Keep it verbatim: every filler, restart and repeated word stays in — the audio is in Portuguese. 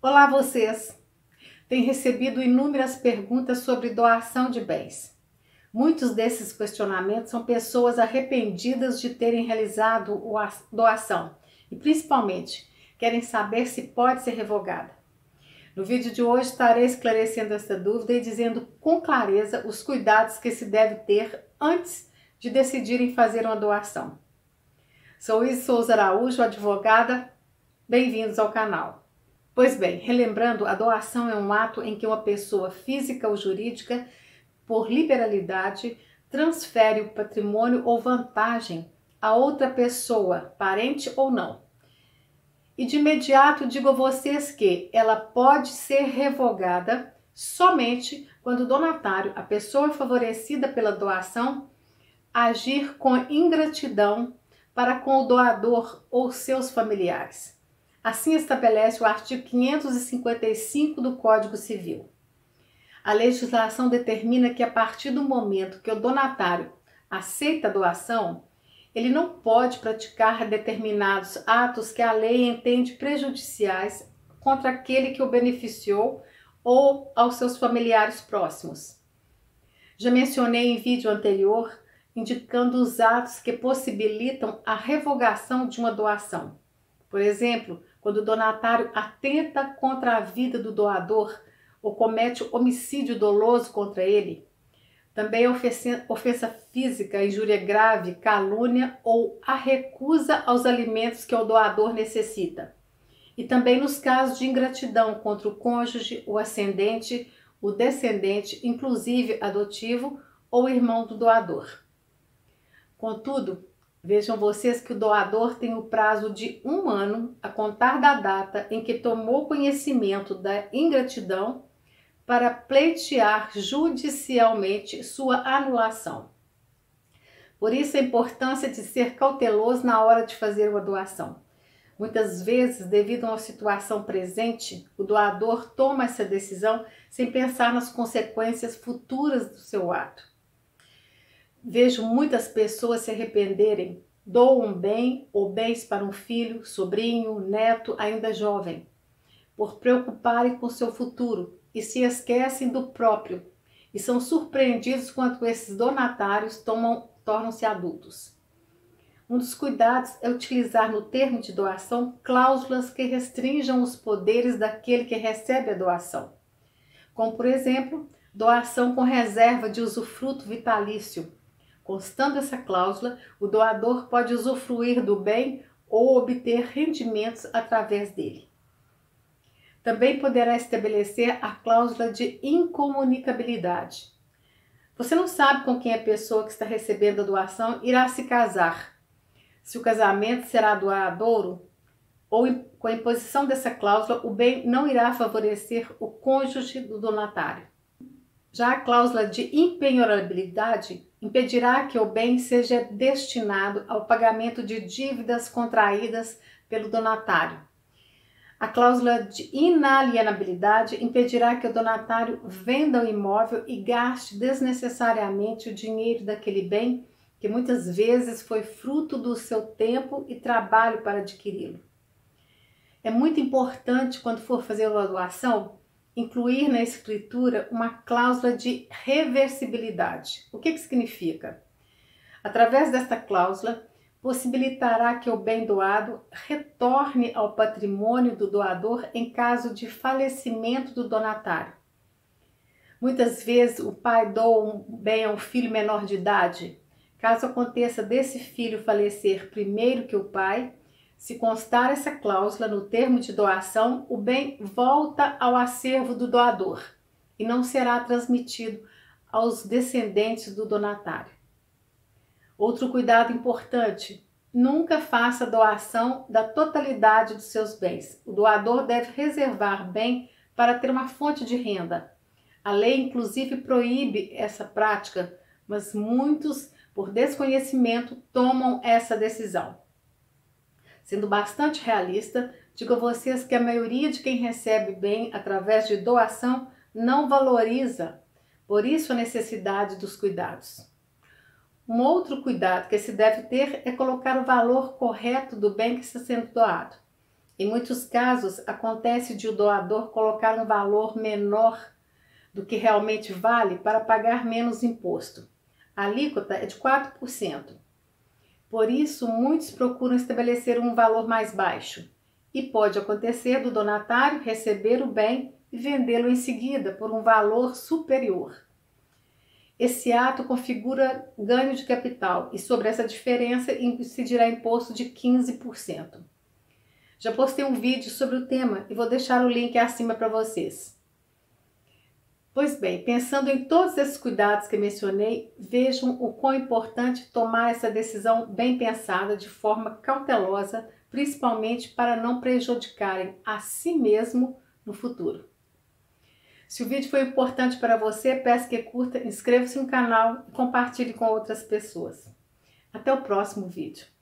Olá vocês! Tenho recebido inúmeras perguntas sobre doação de bens. Muitos desses questionamentos são pessoas arrependidas de terem realizado a doação e principalmente querem saber se pode ser revogada. No vídeo de hoje estarei esclarecendo essa dúvida e dizendo com clareza os cuidados que se deve ter antes de decidirem fazer uma doação. Sou Isis Souza Araújo, advogada. Bem-vindos ao canal. Pois bem, relembrando, a doação é um ato em que uma pessoa física ou jurídica, por liberalidade, transfere o patrimônio ou vantagem a outra pessoa, parente ou não. E de imediato digo a vocês que ela pode ser revogada somente quando o donatário, a pessoa favorecida pela doação, agir com ingratidão para com o doador ou seus familiares. Assim estabelece o artigo quinhentos e cinquenta e cinco do Código Civil. A legislação determina que a partir do momento que o donatário aceita a doação, ele não pode praticar determinados atos que a lei entende prejudiciais contra aquele que o beneficiou ou aos seus familiares próximos. Já mencionei em vídeo anterior, indicando os atos que possibilitam a revogação de uma doação. Por exemplo, quando o donatário atenta contra a vida do doador ou comete homicídio doloso contra ele. Também ofensa, ofensa física, injúria grave, calúnia ou a recusa aos alimentos que o doador necessita. E também nos casos de ingratidão contra o cônjuge, o ascendente, o descendente, inclusive adotivo ou irmão do doador. Contudo, vejam vocês que o doador tem o prazo de um ano a contar da data em que tomou conhecimento da ingratidão para pleitear judicialmente sua anulação. Por isso a importância de ser cauteloso na hora de fazer uma doação. Muitas vezes, devido a uma situação presente, o doador toma essa decisão sem pensar nas consequências futuras do seu ato. Vejo muitas pessoas se arrependerem, doam um bem ou bens para um filho, sobrinho, neto ainda jovem, por preocuparem com seu futuro e se esquecem do próprio e são surpreendidos quando esses donatários tomam, tornam-se adultos. Um dos cuidados é utilizar no termo de doação cláusulas que restringam os poderes daquele que recebe a doação, como por exemplo, doação com reserva de usufruto vitalício. Constando essa cláusula, o doador pode usufruir do bem ou obter rendimentos através dele. Também poderá estabelecer a cláusula de incomunicabilidade. Você não sabe com quem a pessoa que está recebendo a doação irá se casar, se o casamento será duradouro, ou com a imposição dessa cláusula, o bem não irá favorecer o cônjuge do donatário. Já a cláusula de impenhorabilidade impedirá que o bem seja destinado ao pagamento de dívidas contraídas pelo donatário. A cláusula de inalienabilidade impedirá que o donatário venda o imóvel e gaste desnecessariamente o dinheiro daquele bem que muitas vezes foi fruto do seu tempo e trabalho para adquiri-lo. É muito importante, quando for fazer uma doação, incluir na escritura uma cláusula de reversibilidade. O que que significa? Através desta cláusula, possibilitará que o bem doado retorne ao patrimônio do doador em caso de falecimento do donatário. Muitas vezes o pai doa um bem a um filho menor de idade. Caso aconteça desse filho falecer primeiro que o pai, se constar essa cláusula no termo de doação, o bem volta ao acervo do doador e não será transmitido aos descendentes do donatário. Outro cuidado importante: nunca faça doação da totalidade dos seus bens. O doador deve reservar bem para ter uma fonte de renda. A lei, inclusive, proíbe essa prática, mas muitos, por desconhecimento, tomam essa decisão. Sendo bastante realista, digo a vocês que a maioria de quem recebe bem através de doação não valoriza, por isso a necessidade dos cuidados. Um outro cuidado que se deve ter é colocar o valor correto do bem que está sendo doado. Em muitos casos, acontece de o doador colocar um valor menor do que realmente vale para pagar menos imposto. A alíquota é de quatro por cento. Por isso, muitos procuram estabelecer um valor mais baixo. E pode acontecer do donatário receber o bem e vendê-lo em seguida por um valor superior. Esse ato configura ganho de capital e sobre essa diferença incidirá imposto de quinze por cento. Já postei um vídeo sobre o tema e vou deixar o link acima para vocês. Pois bem, pensando em todos esses cuidados que mencionei, vejam o quão importante tomar essa decisão bem pensada, de forma cautelosa, principalmente para não prejudicarem a si mesmo no futuro. Se o vídeo foi importante para você, peço que curta, inscreva-se no canal e compartilhe com outras pessoas. Até o próximo vídeo.